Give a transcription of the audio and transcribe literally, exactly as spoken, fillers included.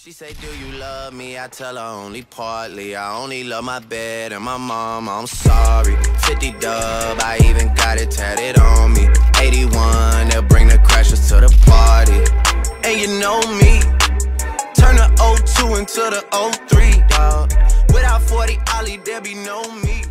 She say, do you love me? I tell her only partly. I only love my bed and my mom, I'm sorry. fifty dub, I even got it tatted on me. eighty-one, they'll bring the crashers to the party. And you know me, turn the oh two into the oh three, dawg. Without forty Ollie, there be no me.